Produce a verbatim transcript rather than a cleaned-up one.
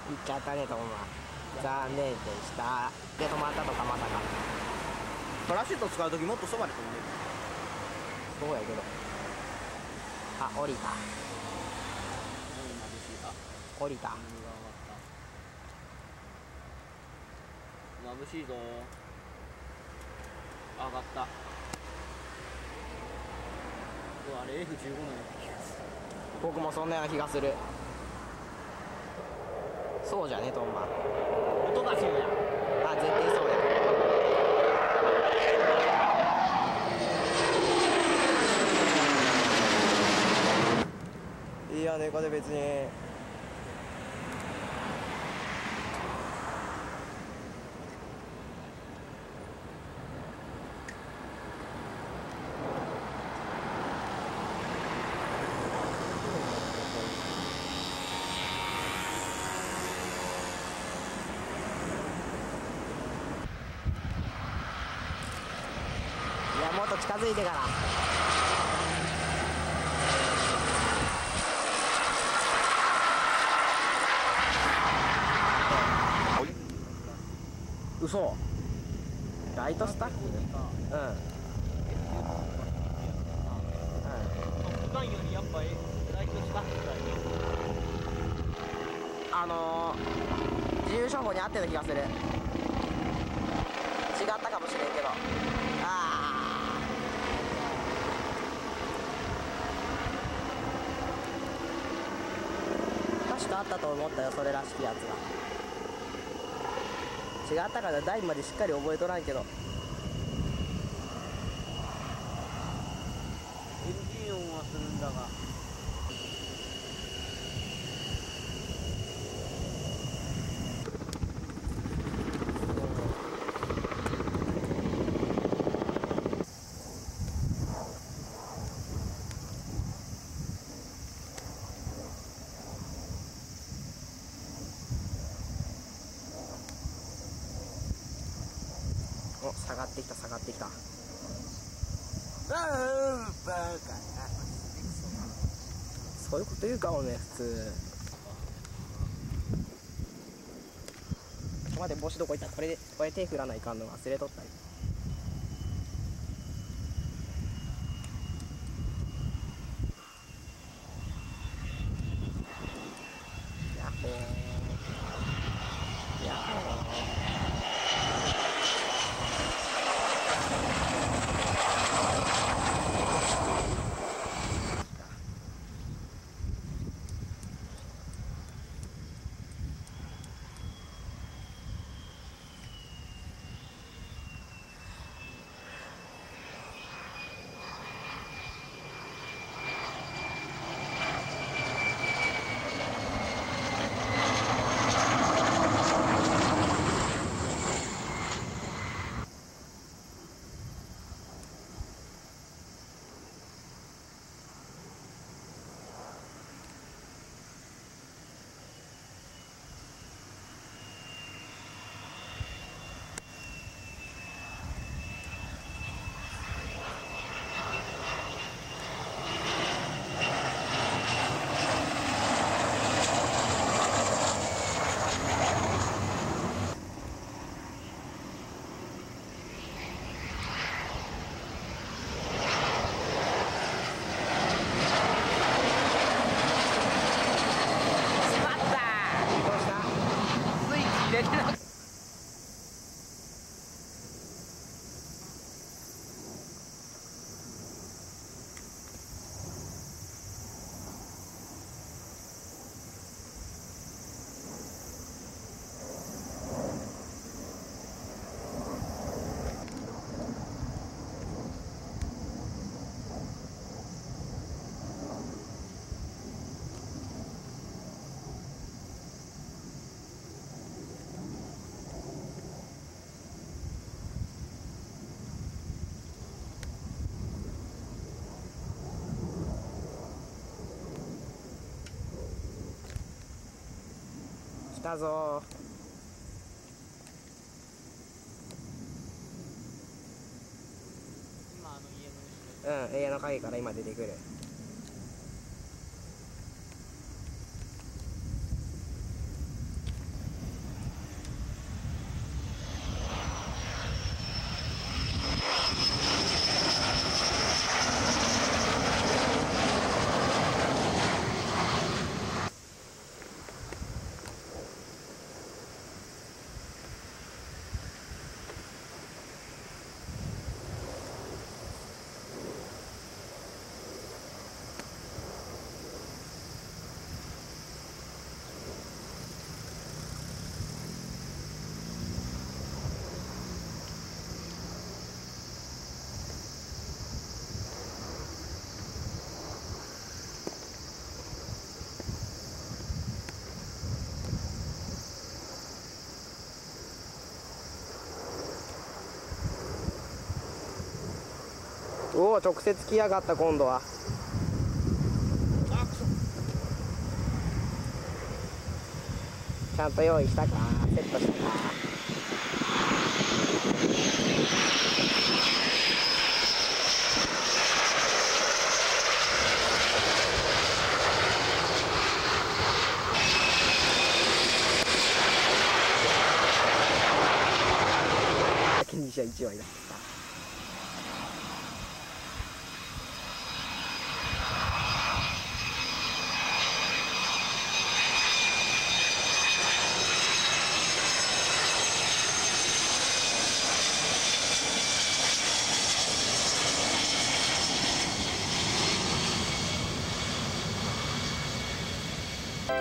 っちゃったねトンマ。残念でした。で止まったとかまさか。 パラシュート使う時もっとそばで飛んでる。 そうやけど。あ、降りた。降りた。 眩しいぞ。上がった。うわ、あれ エフじゅうご のような気がする。 僕もそんなような気がする。そうじゃねトンマ。 音がそうや。 あ、絶対そうや。いやね、これ別にいや、もっと近づいてから。嘘。ライトスタッフ。うん。うん。 普段よりやっぱライトスタッフがいい。 あのー、自由処方に合ってた気がする。違ったかもしれんけど。ああ、確かあったと思ったよ、それらしきやつが。違ったから台までしっかり覚えとらんけど。 エンジン音はするんだが。 お、下がってきた下がってきた。そういうこと言うかもね、普通。待って、帽子どこ行った。これでこれ手振らないかんの忘れとったり。ヤッホーヤッホー。来たぞー。 今あの家の後ろ。 うん、家の影から今出てくる。 おお、直接来やがった。今度はちゃんと用意したか、セットしたか。先にじゃあいちわいだ。